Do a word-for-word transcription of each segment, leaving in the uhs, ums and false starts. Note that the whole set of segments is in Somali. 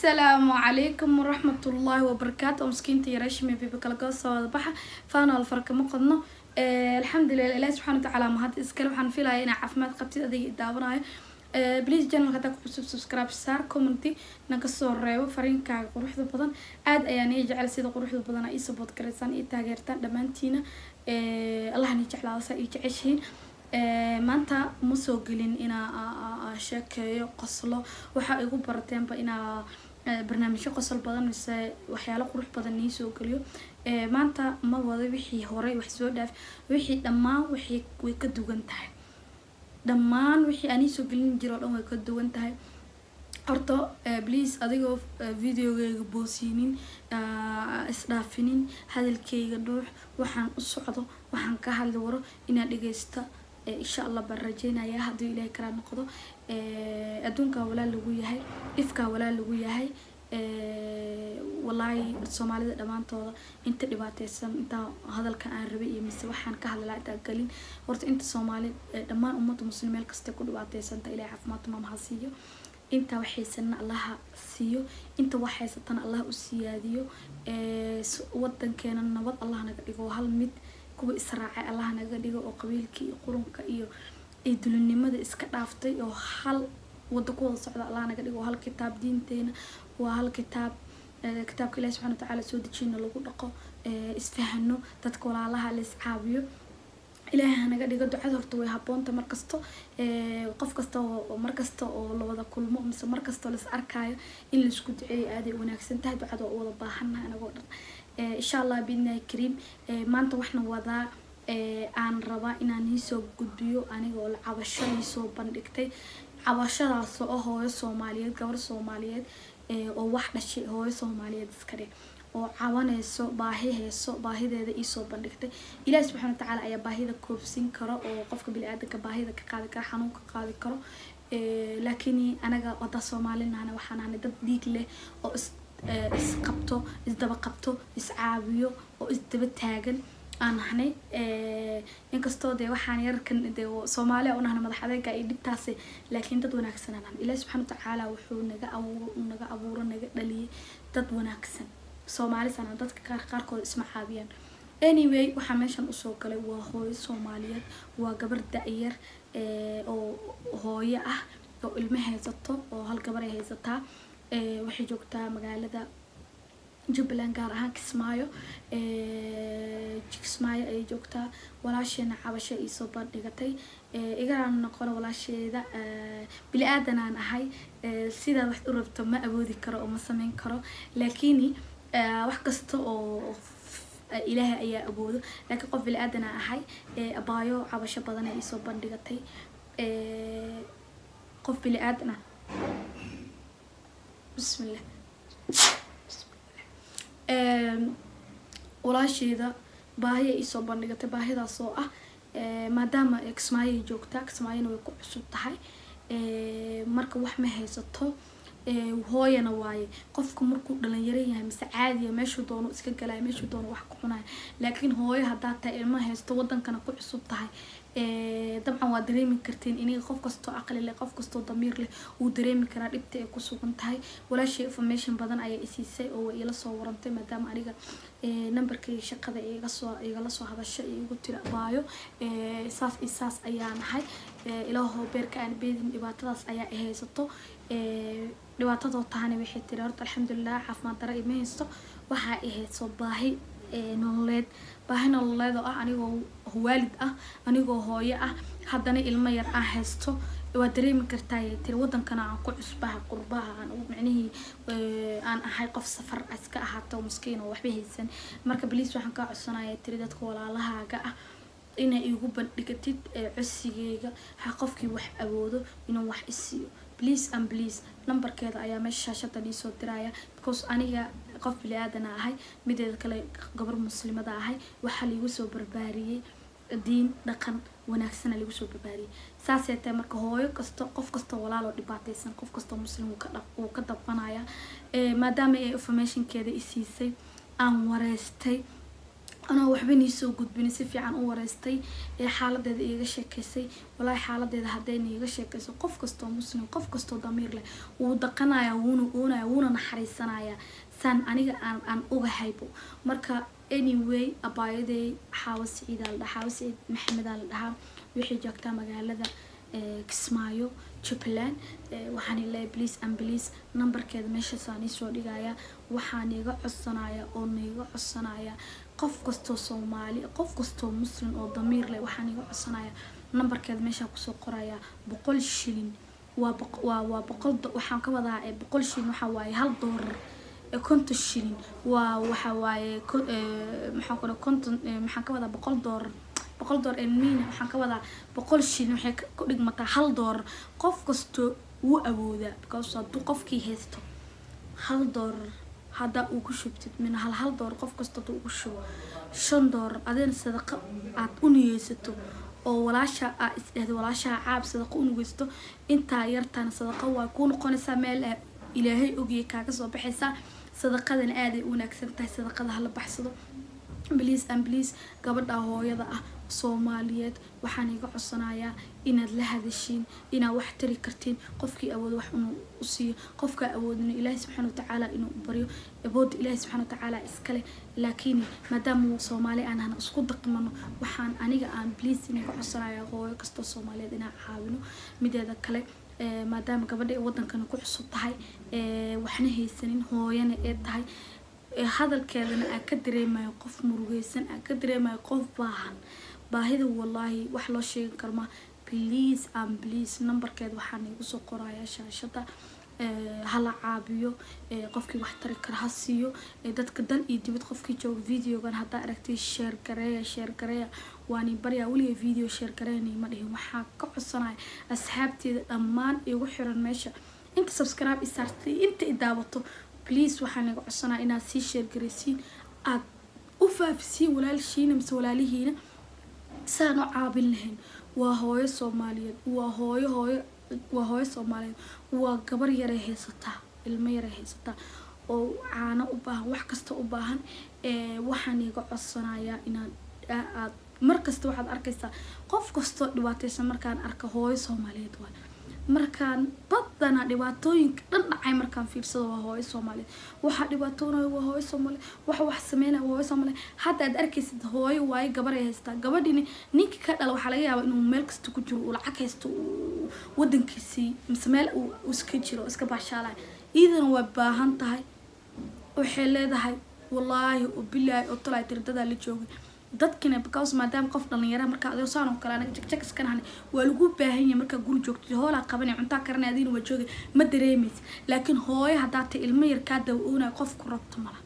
السلام عليكم ورحمة الله وبركاته. مسكينتي يا رشمي في بكالجاس صباحا فانا الفرق مقدنا أه الحمد لله الله سبحانه وتعالى ما هاد اسكال وحن في لاينا عفمات قبتي ادي داوناي أه بليز جانل هدا كوسب سبسكرايب سار كومنتي نكسو ريبو فرينكا قروحدا بدن aad ayaan ii jecel sida quruxda badan ay support gareysaan ii taageertaan dhamaantiina ee Allah ni jeclaado sa ii jeceshiin ee maanta ma soo gelin ina sheekeeyo qoslo waxa igu barateenba ina barnaamijyo qosol badan mise waxyaalo qurux badan ii soo geliyo ee maanta ma wada wixii hore wax soo dhaaf wixii dhamaan wixii way ka duwan tahay dhamaan wixii aan soo gelin jiro dhan way ka duwan tahay horto please adigoo videogayga boosinin isdhaafinin hadalkayga dhuux waxaan u socdo waxaan ka hadli waro inaad dhageysto insha Allah barajeynaya hadii ilaahay kara noqdo ee adduunka walaal lagu yahay ifka walaal lagu yahay ee wallahi Soomaalida dhamaantooda inta dhibaataysan inta hadalka aan rabay iyo mise waxaan ka hadlaa inta galin horta inta Soomaali dhamaan ummadda muslimiin kasta ku dhibaataysan ta ilaahay caafimaad ma hasiyo inta waxaysan Allah siiyo inta waxaysan Allah u siyaadiyo ee wadankeena nabad Allah naga dhigo hal mid kuwa israaci Allah naga dhigo oo qabiilkii qurunka iyo idulnimada iska dhaaftay oo hal wada ku wada socda Allah naga dhigo hal kitaab diinteena waa hal kitaab kitaabka Ilaahay subhanahu wa ta'ala soo dejiyay lagu dhaqo isfahano dadka walaalaha la iscaabiyo Ilaahay naga dhigo ducada horta way haboonta markasto ee qof kasta oo markasto oo la wada kulmo mise markasto la is arkaayo in la isku duceeyo aad ay wanaagsan tahay ducada oo wada baahanahay anaga dhan ee insha Allah bidnaa kariim ee maanta waxna wada ee aan raba inaan soo gudbiyo aniga oo la cabasho soo bandhigtay cabashadaas oo hooyo Soomaaliyeed gabar Soomaaliyeed ee oo wax dhashay hooyo Soomaaliyeed iska dhig oo cawanayso baahi heeso baahideeda ii soo bandhigtay Ilaahay subhanahu wa ta'ala ayaa baahida koobsin karo oo qofka bini'aadamka baahida ka qaadi karo xanuunka qaadi karo ee laakiin anaga wada Soomaalina waxaan ahay dad dhiig leh oo is qabto is daba qabto is caawiyo oo is daba taagan aan ahnay ee inkastoo de waxaan yarkan de Soomaaliya oo nahna madaxdayga ay dhibtaas laakiin dad wanaagsan aan Ilaahay subhanahu wa ta'ala wuxuu naga abuuro naga abuuro naga dhaliyay dad wanaagsan Soomaali sana dadka qaar qaar kood isma caabiyaan anyway waxa meeshan u soo galay waa hooyo Soomaaliyeed waa gabar da'yar ee oo hooyo ah oo ilmo haysato oo hal gabar ay haysataa ee waxay joogtaa magaalada Jubbaland gaar ahaan Kismaayo ee Kismaayo ay joogtaa walaasheena cabasho ay soo bandhigatay ee igaraan noqon walaasheeda ee bili-aadan aan ahay ee sida wax u rabto ma awoodi karo oo ma sameyn karo laakiin wax kasta oo Ilaahay ayaa awoodo laakiin qof bili-aadan aan ahay ee abaayo cabasho badan ay soo bandhigatay ee qof bili-aadan bismillah ee walaasheeda baahiya ay soo bandhigatay baahidaas oo ah ee maadaama Kismaayo joogta Kismaayona way ku cusub tahay ee marka wax ma haysato ee hooyana waaye qofku markuu dhalinyaro yahay mise caadi meeshu doono iska galay meeshu doono wax ku cunay laakiin hooyo hadaa ta ilmo haysto wadankana ku cusub tahay ee dabcan waa dareemi karteen in qof kasto aqli leh qof kasto damiir leh uu dareemi kara dhibta ay ku sugan tahay walaashay information badan ayay isiisay oo ila soo warantay maadaama aniga ee numberkii shaqada iga soo iga la soo hadashay igu tira baayo ee saas isaas ayaan ahay ee ilaaho beerka aan beedin dhibaatadaas ayaa haysato ee dhibaatado taana wixii tiri horta alxamdulillah caafimaad dara ima haysto waxa ay hayso baahi ee nololeed baahi nololeed oo ah anigoo waalid ah anigoo hooyo ah haddana ilmo yar ah haysto waa dareemi kartaa tiri wadankana aan ku cusbaha qurbaha aan u macnihii aan ahay qof safar iska ahaato miskiin oo waxba haysan marka biliis waxaan ka codsanayaa tiri dadka walaalahaaga ah inay igu bandhigatid codsigeyga ha qofkii wax awoodo inuu wax isiyo please and please numberkeeda ayaa meesha shaashada ii soo diraya because aniga qof bili-aadan ahay mideeda kale gabar muslimada ahay waxa la igu soo barbaariyay diin dhaqan wanaagsan la igu soo barbaariyay saasay tahay marka hooyo kasto qof kasto walaalo dhibaataysan qof kasto muslim uu ka dhaq uu ka dabbanaya ee maadaama ay informationkeeda i siisay aan wareystay أنا وحبني سو قد بني سفي عن أورستي حالة ده إيجا شكسي ولا حالة ده هداني إيجا شكسي قف كستو مسلم قف كستو ضمير له ودقنا يا ونو ونا ونا نحرسنا يا سان أنا عن عن أوجا هايبو مركا anyway أبايدي حاول سعيد على حاول سعيد محمد على ده ويحيى جاكتا مجال هذا كسمايو جبلان وحاني الله بليس أم بليس نمبر كده ماشي ثاني سوري جاية وحاني جا الصناعة أو نيجا الصناعة قف قصته صومالي قف قصته مسلم أو ضمير له وحاني جا الصناعة نمبر كده ماشي كسو قرايا بقول شيلين وبق وبقول وحان كوضع بقول شيلين وحواي هل دور كنت الشيلين وحواي محاكرة كنت محاكرة بقول دور بقول دور المين محاكرة بقول شيلين محاك كل متى هل دور قف قصته وأبوذا because دو قف كي هستو هل دور هذا وكشبت من هل هل دور قف قصته وكشوا شن دور أذن صدقة عطوني ستو أو ولا شاء إستهد ولا شاء عاب صدقة ونجستو أنت يرتان صدقة ويكون قن سمال إلهي أجي كعكس وبحسا صدقة آدي ونكسرتها صدقة هلا بحصده بليز أم بليز قبل هو يضع صوماليات وحانيقة عصنايا إن لهذا الشيء إن وحتري كرتين قفك أود وحنو أصي قفك أود إنه إله سبحانه وتعالى إنه بريو أبود إله سبحانه وتعالى إسكاله لكن ما دام صومالي أنا أنا أسقط منه وحان أنيقة أم بليز إنه عصنايا هو كستو صوماليات إنه حاولنا مدة ذكله ما دام قبل ودن كانوا كل حصة هاي وحنا هي سنين هو يعني إيه هاي هذا الكلام أكدري ما يقف مرجيسن أكدري ما يقف باهن باهذا والله وحلا شيء كرما بليز أم بليز نمبر كده وحني وسو قرايا شاشة هلا عابيو قفكي وحتري كرهسيو دتك دل يدبت قفكي جو فيديو كان حتى أركتي شير كريا شير كريا واني بريا ولي فيديو شير كريني ما له محاك كعصناي أصحابتي أمان يوحرن ماشى أنت سبسكرايب إسارتي أنت إدابته بليز وحنا عصنا إنا سي شير جريسين أب وفافسين ولا الشين مس ولا لهنا سانو عابين لهن وهاي صومالية وهاي هاي وهاي صومالية وقبر يريه ستا الميرة ستا أو عنا أباه وحكست أباهن إيه وحنا عصنا يا إنا مركز واحد أركيسا قف كستو دواتيس مركان أركه هاي صومالية دوال markaan badana dhibaatooyinka dhan dhacay markaan fiirsado waa hooyo Soomaaliyeed waxa dhibaatoonayo waa hooyo Soomaaliyeed waxa wax sameeyay waa hooyo Soomaaliyeed hadda aad arkaysid hooyo waay gabar ay haystaa gabadhini ninka ka dhal waxa laga yaabaa inuu meel kasta ku jiro uu lacag haysto wadankiisii mise meel uu iska jiro iska baashaalay iidan waa baahan tahay waxay leedahay wallaahi oo bilaahi oo talay tirdada la joogay dadkina because maadaama qof dhalinyaro marka adeeg saan oo kale anaga jigjiga iska nahan waa lagu baahan yahay marka guri joogto hoola qabanay cunta karnaa adiin waa joogay ma dareemis laakiin hooyo hadaa ta ilmo yar ka daawona qof ku rabto mala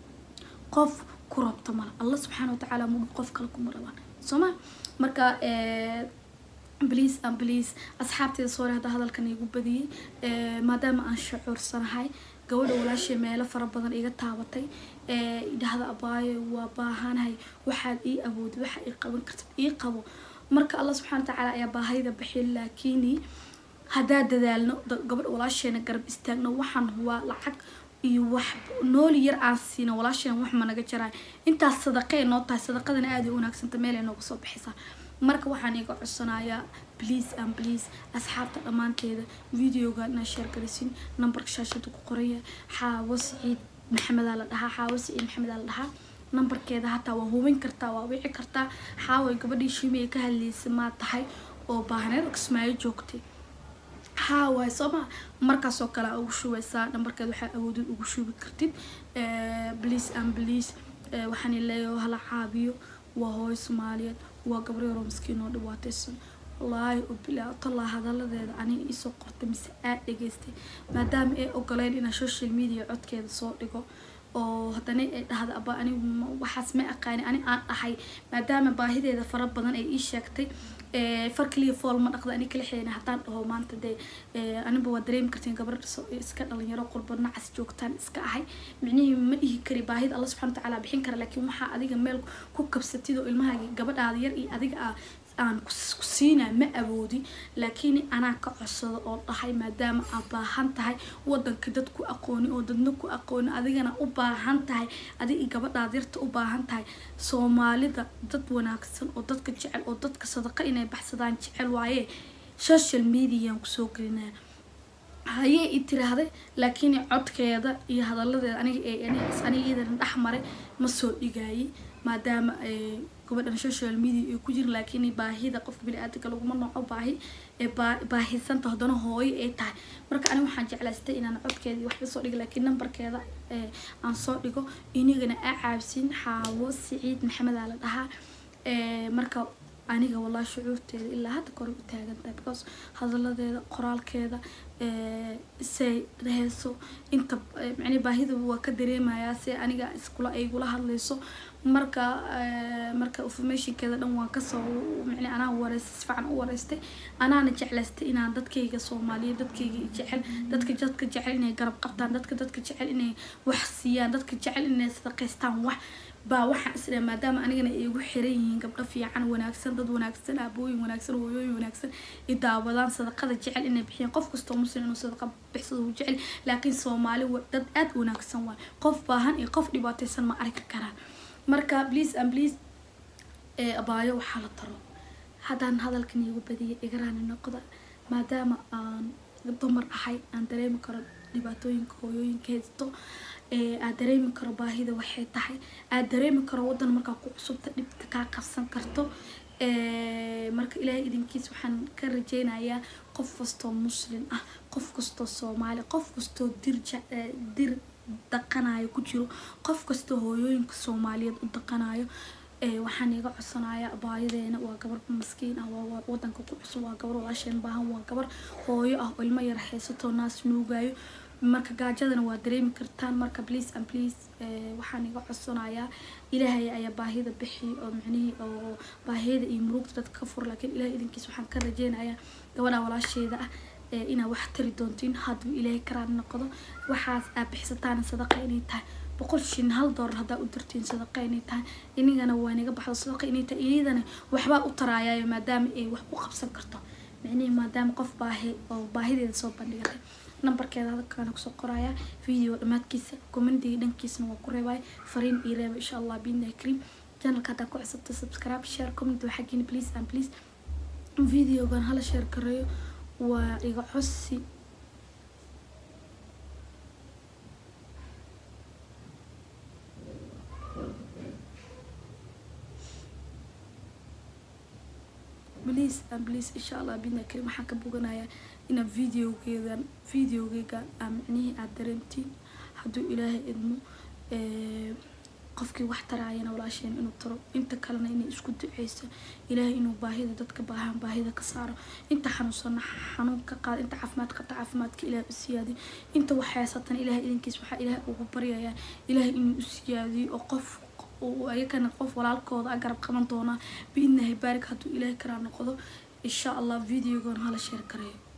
qof ku rabto mala Allah subhanahu wa ta'ala muu qof kale ku marabaan soma marka ee please and please asxaabtida soo hada hadalkan igu badiyay ee maadaama aan shucuursanahay gabadha walaashay meelo fara badan iga taabatay ee idahada abaayo waa baahanahay waxaad ii awood waxa ii qaban kartid ii qabo marka Allah subhanahu wa ta'ala ayaa baahayda bixin laakiin hadaa dadaalno gabadha walaashayna garab istaagno waxaan huwa lacag iyo wax nool yar aasina walaashayna wax ma naga jiray inta sadaqay noo tahay sadaqadana aad u wanaagsan meel ay nooga soo bixisaa marka waxaan iga codsanayaa please and please asxaabta dhamaanteeda videoga na share gareysin numberka shaashada ku qoraya xaawo Saciid Maxamed ala dhaha xaawo Saciid Maxamed ala dhaha numberkeeda hataa waa hubin kartaa waa wici kartaa xaawo gabadhii shimay ka hadlaysa ma tahay oo baahaneed Kismaayo joogtay xaawo soma markaas oo kala ugu shubeysaa numberkeeda waxa awood ugu shubi kartid ee please and please waxaan leeyahay hala caabiyo waa hooyo Soomaaliyeed waa gabar yar oo miskiin oo dhibaataysan wallahi bilaa tallah hadaladeeda ani isoo qortay mise aad dhageystay maadaama ay ogoleen in social media codkeeda soo dhigo oo hadana ay dhahdo aba ani waxaas ma aqaan ani aan ahay maadaama baahideeda fara badan ay ii sheegtay ee farkliya fool ma dhaqda ani kala xeena hataan dhaho maanta de aniba waa dareem kartiin gabar iska dhalinyaro qurbadna cas joogtaan iska ahay micnihi ma dhihi kari baahida Allah subhanahu wa ta'ala bixin kara laakiin waxa adiga meel ku kabsatid oo ilmaha gabadhaada yar iyo adiga aan ku siina ma awoodi laakiin anaa ka codsado oo dhahay maadaama aad baahan tahay wadanka dad ku aqooni oo dadna ku aqooni adigana u baahan tahay adiga gabadhaad yarta u baahan tahay Soomaalida dad wanaagsan oo dadka jecel oo dadka sadaqa inay baxsadaan jecel waaye social media ku soo gelinaa haye itiraahday laakiin codkeeda iyo hadaladeeda aniga ee aniga aniga dhaxmare ma soo dhigay maadaama ay gabadhan social media ay ku jiraan laakiin baahida qofka bini'aadamka lagu ma nooco baahi ee baahisan tahdana hooyo ay tahay marka aniga waxaan jeclaystay inaan codkeedii wax soo dhigo laakiin numberkeeda ee aan soo dhigo inagana aa caabsin Xaawo Siciid Maxamed ala dhaha ee marka aniga wallahi shucuurteeda ilaa hadda kor u taagan tahay because hadaladeeda qoraalkeeda ee say reeso inta macni baahida waa ka dareemayaa si aniga iskula ay gula hadlayso marka marka informationkeeda dhan waan ka soo macni anaa wareysay fiican u wareystay anaana jeclaystay inaan dadkayga Soomaaliyeed dadkayga jecel dadka dadka jecel inay garab qabtaan dadka dadka jecel inay wax siiyaan dadka jecel inay sadaqaystaan wax baa waxa isla maadaama anigana ay ugu xiran yihiin gabdho fiican wanaagsan dad wanaagsan abooyin wanaagsan hooyooyin wanaagsan idaawadaan sadaqada jecel inay bixiyaan qof kasto muslim inuu sadaqa bixsado jecel laakiin Soomaali dad aad wanaagsan waa qof baahan iyo qof dhibaataysan ma arki karaan marka please and please ee abaayo waxa la taro hadaan hadalkan igu badiyay igraan noqda maadaama aan dumar ahay aan dareemi karo dhibaatooyinka hooyooyinka haysto ee aad dareemi karo baahida waxay tahay aad dareemi karo wadan marka ku cusubta dhibta ka qabsan karto ee marka ilaahay idinkiis waxaan ka rajeynayaa qof kasto muslim ah qof kasto Soomaali qof kasto dir dir dhaqanayo ku jiro qof kasto hooyooyinka Soomaaliyeed u dhaqanayo ee waxaan iga codsanayaa baahideena waa gabar maskiin ah waa wadanka ku cusub waa gabar walaasheen baahan waa gabar hooyo ah ilmo yar haysato naas nuugayo marka gaajadana waa dareemi kartaan marka please and please ee waxaan iga codsanayaa ilaahay ayaa baahida bixi oo macnihi oo baahida iyo murugta dadka ka fur laakiin ilaahay idinkiis waxaan ka rajeynayaa gabadha walaasheeda ah ee ina wax tari doontiin haduu ilaahay karaan noqdo waxaas aad bixsataan sadaqa inay tahay boqol shin hal dollar hadaa u dirtiin sadaqa inay tahay inagana waa inaga baxdo sadaqa inay tahay iyadana waxba u taraayaa maadaama ay wax ku qabsan karto macnihi maadaama qof baahi oo baahideeda soo bandhigay numberkeeda halkaan ku soo qoraya video dhamaadkiisa commentiga dhankiisna waa ku reebay fariin ii reeb insha Allah biidna kareem channelka hada ku cusubta subscribe share comment waxaagin please and please video gan hala share gareeyo waa iga codsi please and please insha Allah biidna kareem waxaan ka boganayaa ina videogeedan videogeyga amnihi aad dareemtiin haduu ilaahay idmo ee qofkii wax taraayana walaasheen inuu taro inta kalena inay isku duceyso ilaahay inuu baahida dadka baahan baahida ka saaro inta xanuunsan xanuun ka qaad inta caafimaad qabta caafimaadka ilaahay u siyaadi inta wax haysatan ilaahay idinkiis waxa ilaahay ugu baryayaa ilaahay inuu u siyaadiyo oo qof oo ayakana qof walaalkooda garab qaban doona biidna baarik haduu ilaahay karaan noqdo insha Allah videogan hala share gareeyo